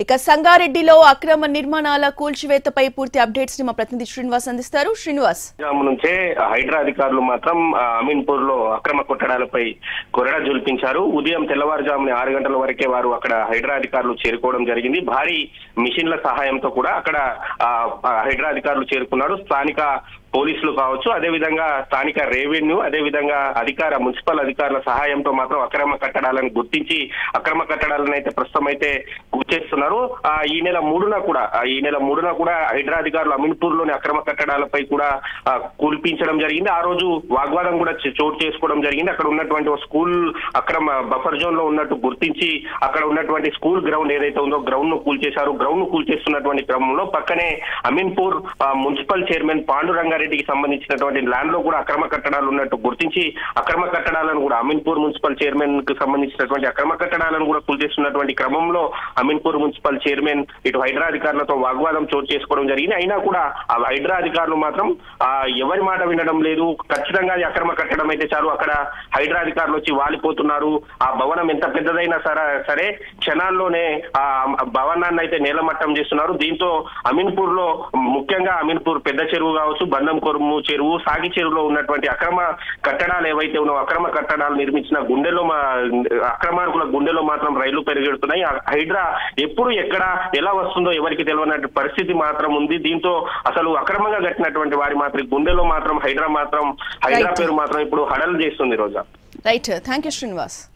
ఇక సంగారెడ్డిలో అక్రమ నిర్మాణాల కూల్చివేతపై పూర్తి అప్డేట్స్ ని మా ప్రతినిధి శ్రీనివాస్ అందిస్తారు. శ్రీనివాస్, నుంచే హైడ్రా అధికారులు మాత్రం అమీన్పూర్ లో అక్రమ కట్టడాలపై కొరడా జుల్పించారు. ఉదయం తెల్లవారుజామున 6 గంటల వరకే వారు అక్కడ హైడ్రా అధికారులు చేరుకోవడం జరిగింది. భారీ మిషన్ల సహాయంతో కూడా అక్కడ హైడ్రా అధికారులు చేరుకున్నారు. స్థానిక పోలీసులు కావచ్చు, అదేవిధంగా స్థానిక రెవెన్యూ, అదేవిధంగా మున్సిపల్ అధికారుల సహాయంతో మాత్రం అక్రమ కట్టడాలను గుర్తించి అక్రమ కట్టడాలను అయితే ప్రస్తుతం అయితే కూల్చేస్తున్నారు. ఈ నెల 3న కూడా హైడ్రా అధికారులు అమీన్పూర్ లోని అక్రమ కట్టడాలపై కూడా కూల్పించడం జరిగింది. ఆ రోజు వాగ్వాదం కూడా చోటు చేసుకోవడం జరిగింది. అక్కడ ఉన్నటువంటి స్కూల్ అక్రమ బఫర్ జోన్ లో ఉన్నట్టు గుర్తించి అక్కడ ఉన్నటువంటి స్కూల్ గ్రౌండ్ ఏదైతే ఉందో గ్రౌండ్ ను కూల్చేశారు. గ్రౌండ్ ను కూల్చేస్తున్నటువంటి క్రమంలో పక్కనే అమీన్పూర్ మున్సిపల్ చైర్మన్ పాండురంగారెడ్డికి సంబంధించినటువంటి ల్యాండ్ లో కూడా అక్రమ కట్టడాలు ఉన్నట్టు గుర్తించి అక్రమ కట్టడాలను కూడా అమీన్పూర్ మున్సిపల్ చైర్మన్ కు సంబంధించినటువంటి అక్రమ కట్టడాలను కూడా కూల్చేస్తున్నటువంటి క్రమంలో అమీన్పూర్ మున్సిపల్ చైర్మన్ ఇటు హైడ్రా అధికారులతో వాగ్వాదం చోటు చేసుకోవడం జరిగింది. అయినా కూడా ఆ హైడ్రా అధికారులు మాత్రం ఎవరి మాట వినడం లేదు. ఖచ్చితంగా అక్రమ కట్టడం అయితే చాలు, అక్కడ హైడ్రా అధికారులు వచ్చి వాలిపోతున్నారు. ఆ భవనం ఎంత పెద్దదైనా సరే క్షణాల్లోనే ఆ భవనాన్ని అయితే నేలమట్టం చేస్తున్నారు. దీంతో అమీన్పూర్ లో ముఖ్యంగా అమీన్పూర్ పెద్ద చెరువు కావచ్చు, బంధం కొరుము చెరువు, సాగి చెరువులో ఉన్నటువంటి అక్రమ కట్టడాలు ఏవైతే ఉన్నాయో అక్రమ కట్టడాలు నిర్మించిన అక్రమార్కుల గుండెలో మాత్రం రైళ్లు పెరిగెడుతున్నాయి. హైడ్రా ఎప్పుడు ఎక్కడ ఎలా వస్తుందో ఎవరికి తెలియనటువంటి పరిస్థితి మాత్రం ఉంది. దీంతో అసలు అక్రమంగా కట్టినటువంటి వారి మాత్రం గుండెలో మాత్రం హైడ్రా పేరు మాత్రం ఇప్పుడు హడలు చేస్తుంది. Roja, right, thank you Srinivas.